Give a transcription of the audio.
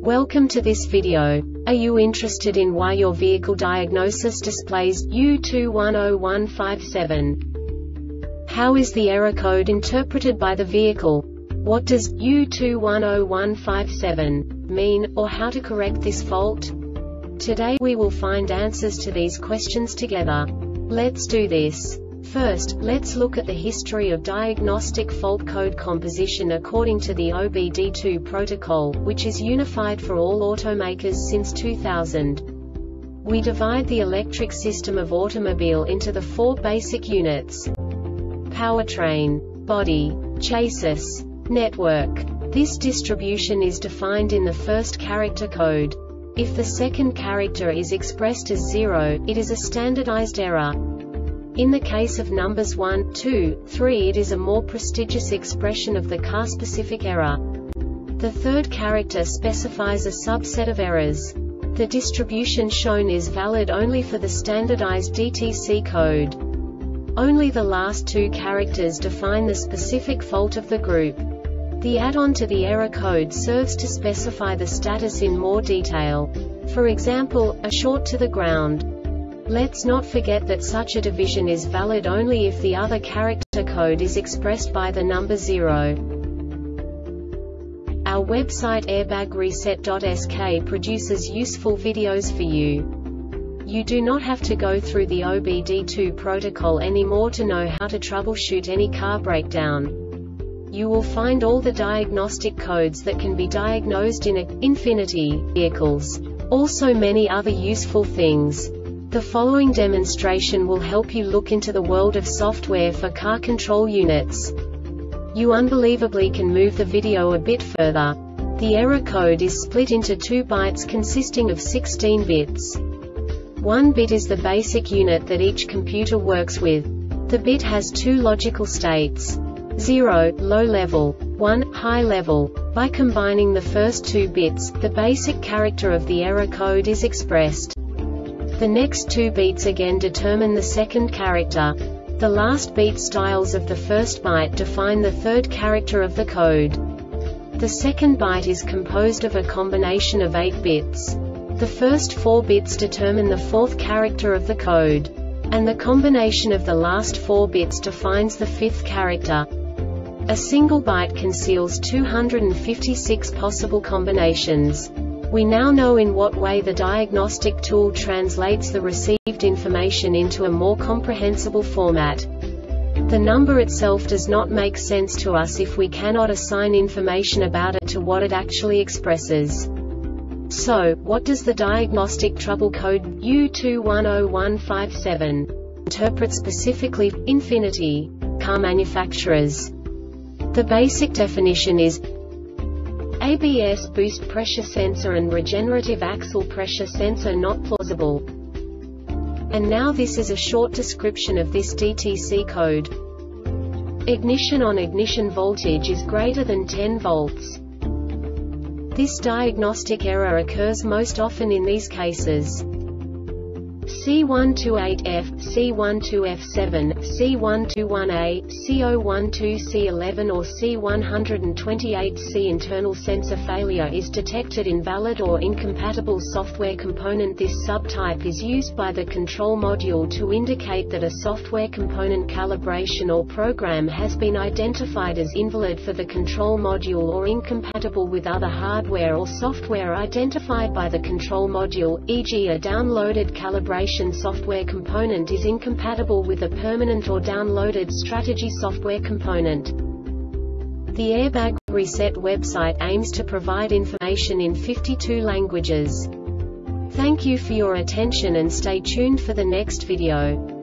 Welcome to this video. Are you interested in why your vehicle diagnosis displays U210157? How is the error code interpreted by the vehicle? What does U210157 mean, or how to correct this fault? Today we will find answers to these questions together. Let's do this. First, let's look at the history of diagnostic fault code composition according to the OBD2 protocol, which is unified for all automakers since 2000. We divide the electric system of automobile into the four basic units: powertrain, body, chassis, network. This distribution is defined in the first character code. If the second character is expressed as 0, it is a standardized error. In the case of numbers 1, 2, 3, it is a more prestigious expression of the car-specific error. The third character specifies a subset of errors. The distribution shown is valid only for the standardized DTC code. Only the last two characters define the specific fault of the group. The add-on to the error code serves to specify the status in more detail. For example, a short to the ground. Let's not forget that such a division is valid only if the other character code is expressed by the number 0. Our website airbagreset.sk produces useful videos for you. You do not have to go through the OBD2 protocol anymore to know how to troubleshoot any car breakdown. You will find all the diagnostic codes that can be diagnosed in Infinity vehicles. Also many other useful things. The following demonstration will help you look into the world of software for car control units. You unbelievably can move the video a bit further. The error code is split into 2 bytes consisting of 16 bits. 1 bit is the basic unit that each computer works with. The bit has 2 logical states: 0, low level, 1, high level. By combining the first 2 bits, the basic character of the error code is expressed. The next 2 beats again determine the second character. The last beat styles of the first byte define the third character of the code. The second byte is composed of a combination of 8 bits. The first 4 bits determine the fourth character of the code. And the combination of the last 4 bits defines the fifth character. A single byte conceals 256 possible combinations. We now know in what way the diagnostic tool translates the received information into a more comprehensible format. The number itself does not make sense to us if we cannot assign information about it to what it actually expresses. So, what does the diagnostic trouble code U210157 interpret specifically for Infinity car manufacturers? The basic definition is ABS boost pressure sensor and regenerative axle pressure sensor not plausible. And now this is a short description of this DTC code. Ignition on ignition voltage is greater than 10 volts. This diagnostic error occurs most often in these cases: C128F, C12F7, C121A, C012C11 or C128C. Internal sensor failure is detected. Invalid or incompatible software component. This subtype is used by the control module to indicate that a software component calibration or program has been identified as invalid for the control module or incompatible with other hardware or software identified by the control module, e.g. a downloaded calibration software component is incompatible with a permanent or downloaded strategy software component. The Airbag Reset website aims to provide information in 52 languages. Thank you for your attention and stay tuned for the next video.